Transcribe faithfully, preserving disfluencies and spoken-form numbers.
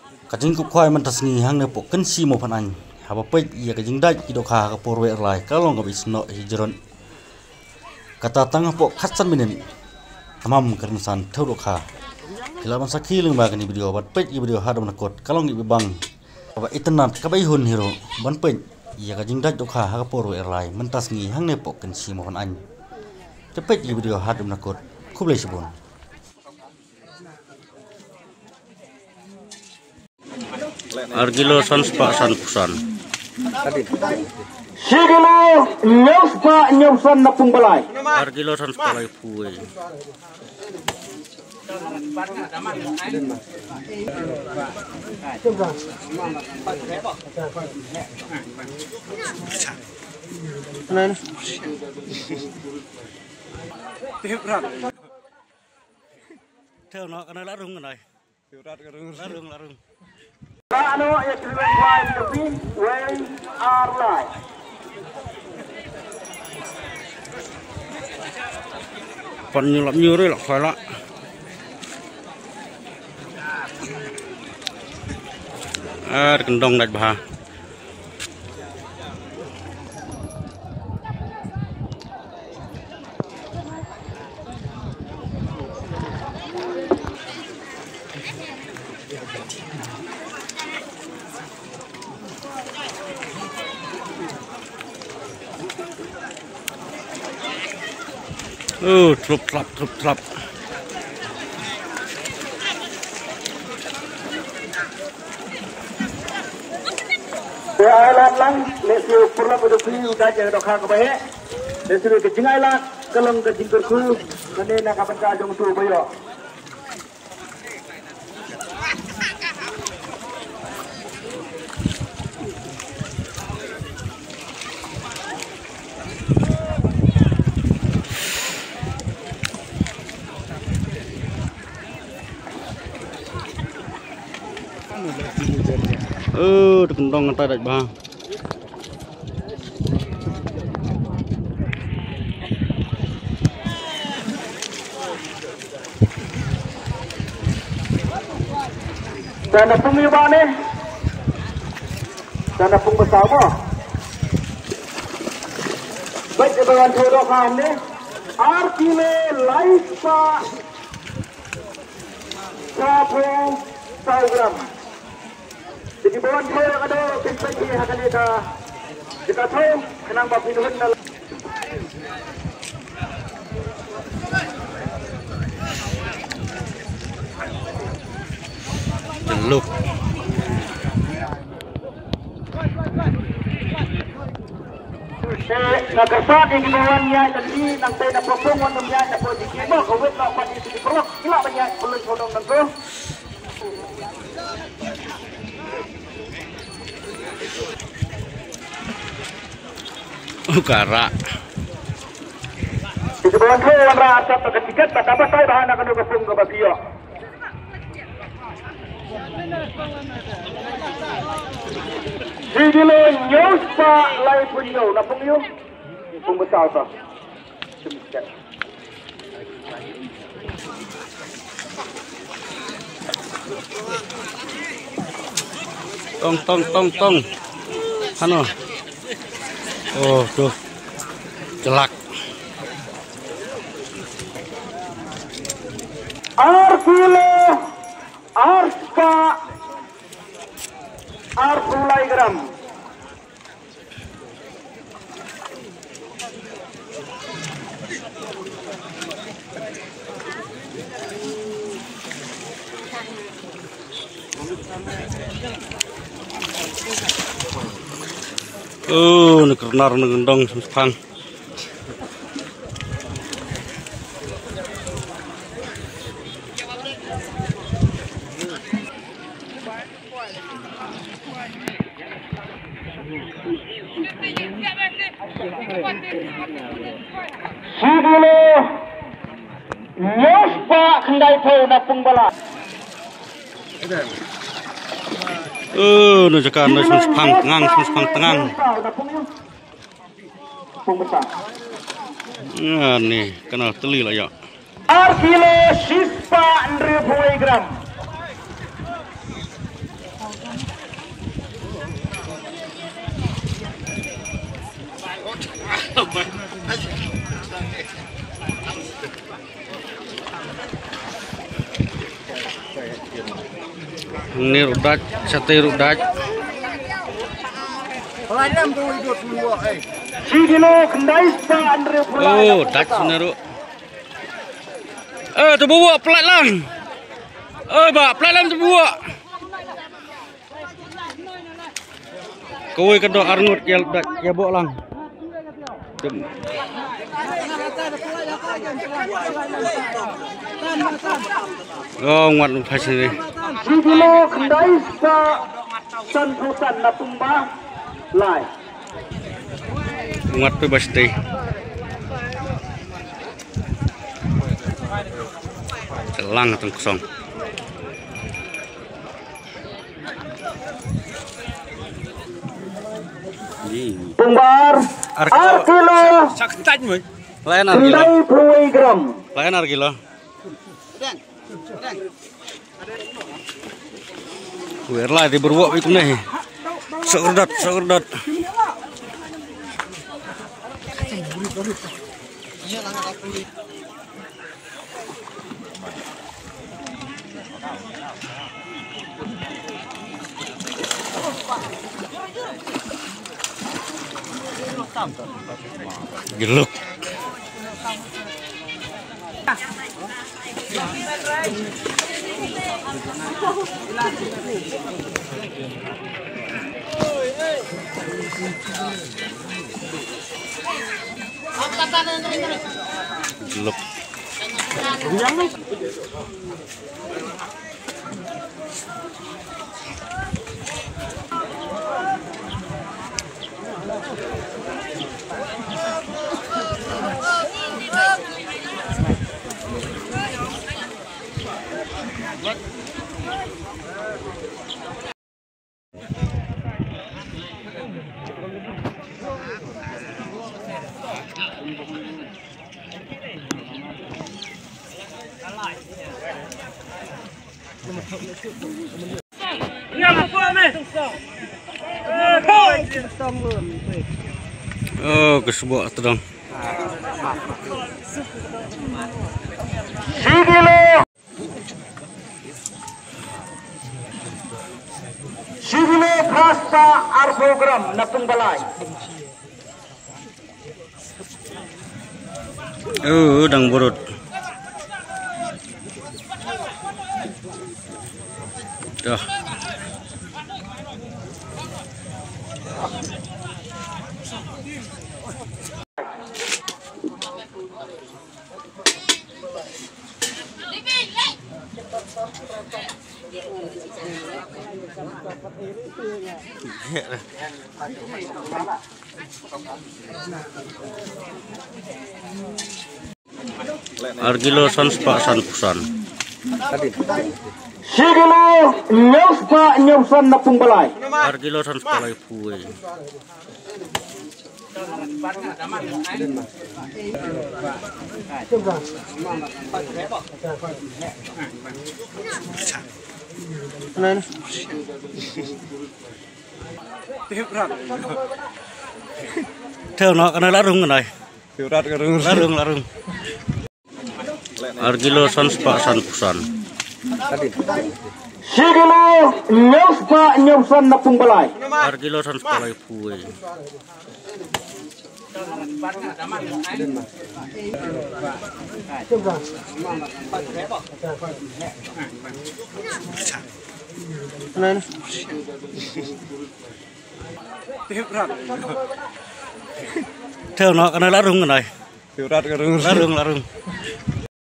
kajing kup khoi man tasngi hang ne pok kan si mo phan an haba pe ya kajing dai ki do kha ka porwe lai kalong ga bisno hijron kata tang pok khatsan minen tamam kan san thau do kha kilaban sakhi ling ba kan video bat pe video hadam na kot kalong gi bang ba itanat ka bai hun hero ban pe ya kajing dai do kha ka porwe lai man tasngi hang ne pok kan si mo phan an cepet video hadam na kot kublai sibon Argilo sans pak san pusan. Sigilo nyos pak nyosan napung balai. Argilo sans balai puwe. Theo nó cái này lá rung cái này. Lá rung lá rung. Ano is required to be where are life. Còn nhiều lắm nhiều đấy là phải lạ. À, cần đông đặt bà. Oh, trup trup trup trup. Alat lang, lesi purla pada kuih udah jadi dokha kebaik. Lesi ke jingai lah, kelang ke jingkur kuih, kene nak kapan kajong tu bayo. Ừ, được đông người ta đặt ba. Sana pung ni ba ni? Sana pung besar apa? Baik dengan jodoh kami, artinya life pa sapung program. Jadi bawan saya yang ada pintu ini akan kita kita tahu kenapa pintuan dalam. Jeluk. Nak kesan ini bawannya tadi nang saya nak potong wannya nak potong kemo kawit nak padi di perut kila banyak perlu potong nangko. Ukara. Itu bawan saya yang rasa terketikat tak apa saya bahan akan berkepung ke bagiyo. Sigilo nyos pa lai punyo na punyo pung besar pa. Semikian. Tong tong tong tong. Hano. Oh, tuh. Celak. Argilo Arspa Arsulai gram. Oh, nak kenar nak gendong sempang. Sigilo nyos pa kendai tau napung bala. Oh, nak cakap nak sempang tengang, sempang tengang. Nah, ni kena teli lah ya. Argilo sispa andre gram. Ini rudat, sate rudat. Oh, dat senaru. Eh, terbawa pelat lang. Eh, bak pelat lang terbawa. Kowe kedok arngut ya dat ya bok lang. Oh, ngat lupa sini. Sigilo kendai sa santusan na tumba lai. Ngat pe pasti. Celang atau kosong. Tumbar arkilo saktan boy. Lain kendai puluh gram. Lain arkilo. Kuwer lah di berwak itu nih. Sekedot, sekedot. Geluk. Geluk. Oh, kesebuah terang. Sigilo Sigilo prasta arbogram na tumbalay. Oh, udang burut. Dah. Argilo Sanspa Sanpusan. Sigilo nyuspa nyusan na tumbalay. Argilo Sanspa Lai Pue. Theo nó cái này lá rung này. Larung larung. Argilo Sanspa Sanpusan. Sigilo nyuspa nyusan na tumbalay. Argilo Sanspa Lai Pue. Theo nó cái này lá rung này. Larung larung.